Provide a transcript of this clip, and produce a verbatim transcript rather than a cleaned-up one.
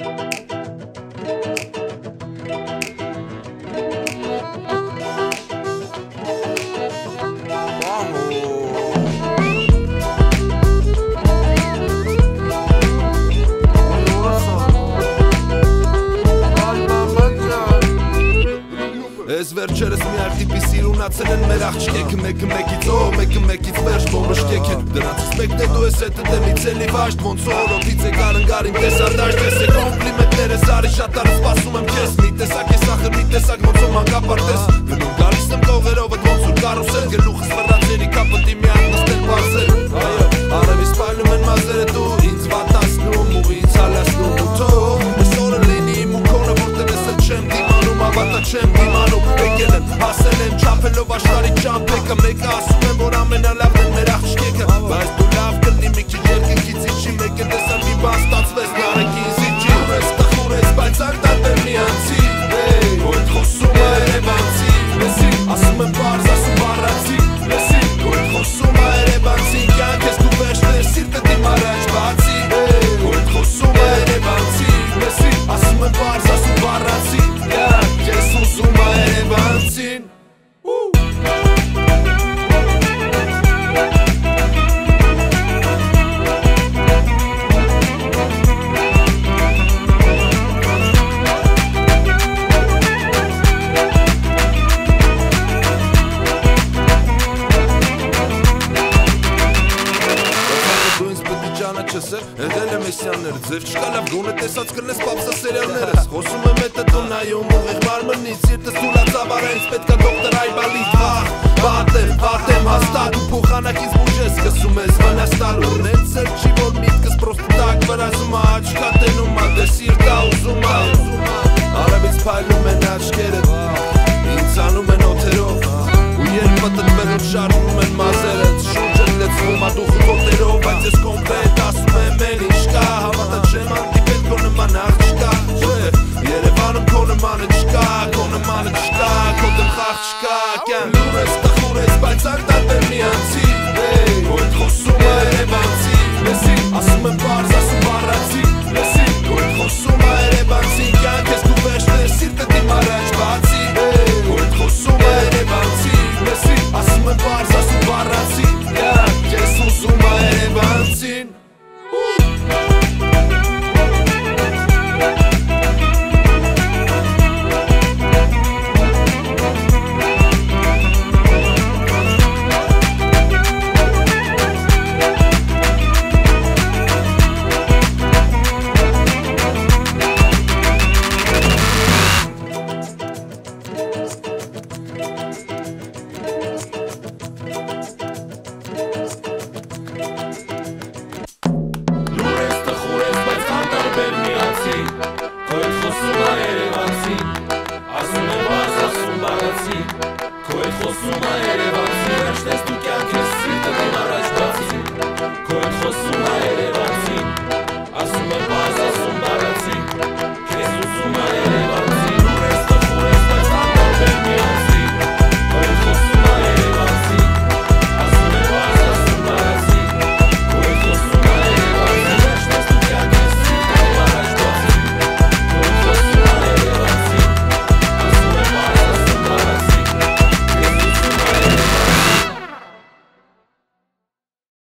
Ես վերջերս մի արտիպի սիրունացել են մեր աղջկեքը Մեկը մեկից օ, մեկը մեկից վերջ բոմբշկեք են Դրանցից մեկն է դու ես հետը դեմից էլի վաշտ Ոնց օրոտից է կարնգար իմ տեսադաշտ Ես է կոմպլիմենտներ ես արի շատ արը սպասում եմ կես Մի տեսակ ես ախր, մի տեսակ ոնց ո մանկապարտես Գնում գալիս եմ կողերով էդ ոնց ուր կարուսել Գլուխս վրացերի կապտի միակ նստել պարսել Այո, արևից պայլում են մազերը դու Ինձ վատասնում, ուղի ինձ հալասնում ու թող Ես օրը լինի իմ ու կոնը որտեղ ես էլ չեմ դիմանում Ավատա չեմ դիմանում Եկել եմ, հասել եմ, չապելով աշխարի ճամպեկը Մեկը ասում եմ, որ ամենալավն են մեր աղջկեքը Բայց դու լավ կլնի մի քիչ երկնքից իջի Մեկը տեսան մի բան ստացվեց, նարեքի ինձ իջի Ուր ես, տխուր ես, բայց արտատեր մի անցի Ու էդ խոսում է երևանցի Ասում եմ պարզ, ասում առանցի Ու էդ խոսում է երևանցի Կյանք ես դու վերջն ես, սիրտը դիմ առաջ բացի Ու էդ խոսում է երևանցի Ասում եմ պարզ, ասում առանցի Կյանք ես ուզում է երևանցին Եղել եմ էսյաններ ձև չկա լավ գոնե տեսած կլնես պապսա սերիալներս Խոսում եմ էտը դու նայում ուղիղ մարմնից Սիրտս թուլացավար է ինձ պետքա դոկտոր Այբալից Վաղ, վատեմ, վատեմ հաստատ ու փոխանակից բուժ ես սկսում ես վնաստալու Նենց էլ չի որ միտքս պրոստը տակ վրազում ա Աչքա տենում ա դե սիրտա ուզում ա Արևից փայլում են աչքերդ Ինձ անում են օթերով Ու երբ պտտվելով շարվում են մազերդ Շուրջդ լեցվում ա դուխը կոտերով Բայց ես կոմպետ ասում եմ են ինչ կա Հավատա չեմ անդիպել քո նման աղջկա Երևանում քո նմանը չկա Քո նմանը չկա Քո դեմ խաղ չկա Կյան լուր ես, տխուր ես, բայց արտատեր մի անցի Ու էդ խոսում է երևանցի Ասում եմ պարզ, ասում առանցի Ու էդ խոսում է երևանցի Կյանք ես դու վերջն ես, սիրտը դիմ առաջ բացի Ու էդ խոսում է երևանցի Ասում եմ պարզ, ասում առանցի Կյանք ես ուզում է երևանցին Lures, te jures, բայց կանտար բեր մի անցի